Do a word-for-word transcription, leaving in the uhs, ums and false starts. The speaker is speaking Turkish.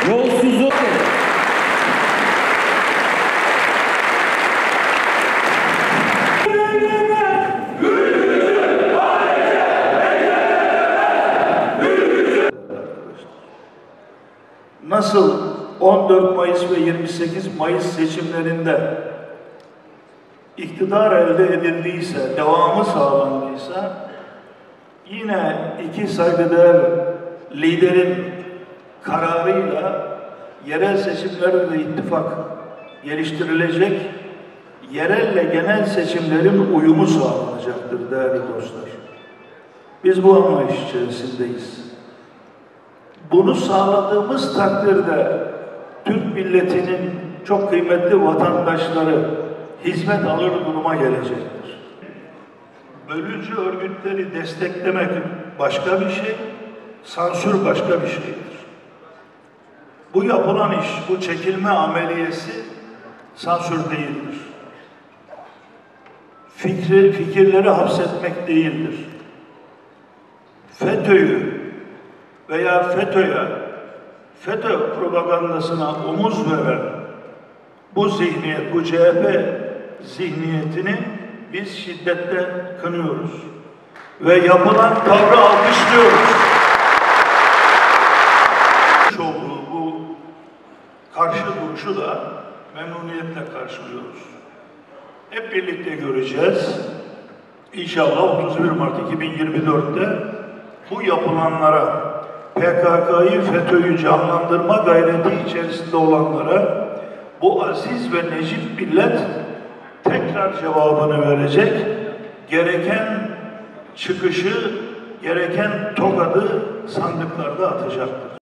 Yolsuzluk. Nasıl on dört Mayıs ve yirmi sekiz Mayıs seçimlerinde iktidar elde edildiyse, devamı sağlandıysa, yine iki saygıdeğer liderin kararıyla yerel seçimlerde de ittifak geliştirilecek, yerelle genel seçimlerin uyumu sağlanacaktır değerli dostlar. Biz bu anlayış içerisindeyiz. Bunu sağladığımız takdirde Türk milletinin çok kıymetli vatandaşları hizmet alır duruma gelecektir. Bölücü örgütleri desteklemek başka bir şey, sansür başka bir şeydir. Bu yapılan iş, bu çekilme ameliyesi sansür değildir. Fikri, fikirleri hapsetmek değildir. FETÖ'yü veya FETÖ'ye, FETÖ propagandasına omuz veren bu zihniyet, bu C H P zihniyetini biz şiddetle kınıyoruz. Ve yapılan tavrı alkışlıyoruz. Olduğu bu karşı duruşu da memnuniyetle karşılıyoruz. Hep birlikte göreceğiz. İnşallah otuz bir Mart iki bin yirmi dört'te bu yapılanlara, P K K'yı, FETÖ'yü canlandırma gayreti içerisinde olanlara bu aziz ve necip millet tekrar cevabını verecek, gereken çıkışı, gereken tokadı sandıklarda atacaktır.